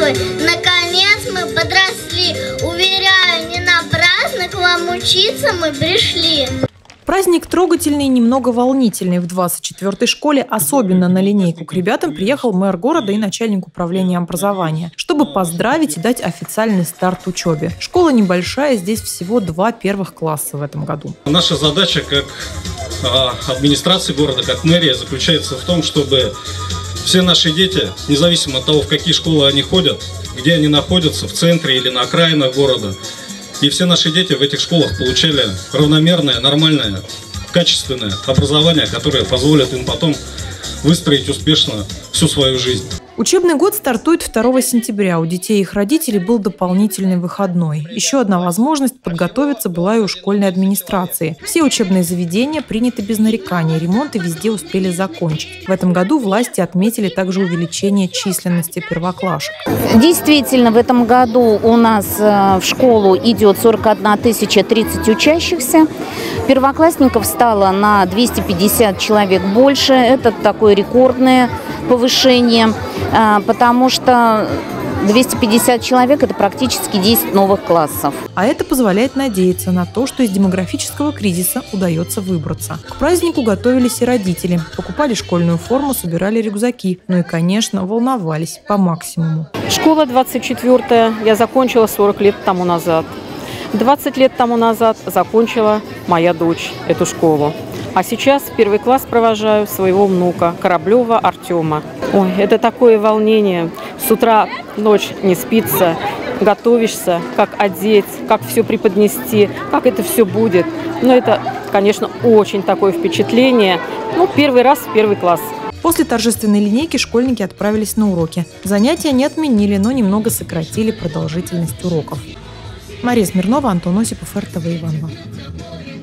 большой. Наконец мы подросли. Уверяю, не напрасно к вам учиться мы пришли. Праздник трогательный и немного волнительный. В 24-й школе особенно на линейку к ребятам приехал мэр города и начальник управления образования, чтобы поздравить и дать официальный старт учебе. Школа небольшая, здесь всего 2 первых класса в этом году. Наша задача как администрации города, как мэрия, заключается в том, чтобы все наши дети, независимо от того, в какие школы они ходят, где они находятся, в центре или на окраинах города, и все наши дети в этих школах получали равномерное, нормальное, качественное образование, которое позволит им потом выстроить успешно всю свою жизнь. Учебный год стартует 2 сентября. У детей и их родителей был дополнительный выходной. Еще одна возможность подготовиться была и у школьной администрации. Все учебные заведения приняты без нареканий, ремонты везде успели закончить. В этом году власти отметили также увеличение численности первоклашек. Действительно, в этом году у нас в школу идет 41 030 учащихся. Первоклассников стало на 250 человек больше. Это такое рекордное повышение, потому что 250 человек – это практически 10 новых классов. А это позволяет надеяться на то, что из демографического кризиса удается выбраться. К празднику готовились и родители. Покупали школьную форму, собирали рюкзаки. Ну и, конечно, волновались по максимуму. Школа 24-я я закончила 40 лет тому назад. 20 лет тому назад закончила моя дочь эту школу. А сейчас в 1 класс провожаю своего внука Кораблева Артема. Ой, это такое волнение. С утра ночь не спится, готовишься, как одеть, как все преподнести, как это все будет. Но это, конечно, очень такое впечатление. Первый раз в 1 класс. После торжественной линейки школьники отправились на уроки. Занятия не отменили, но немного сократили продолжительность уроков. Мария Смирнова, Антон Осипов, РТВ Иваново.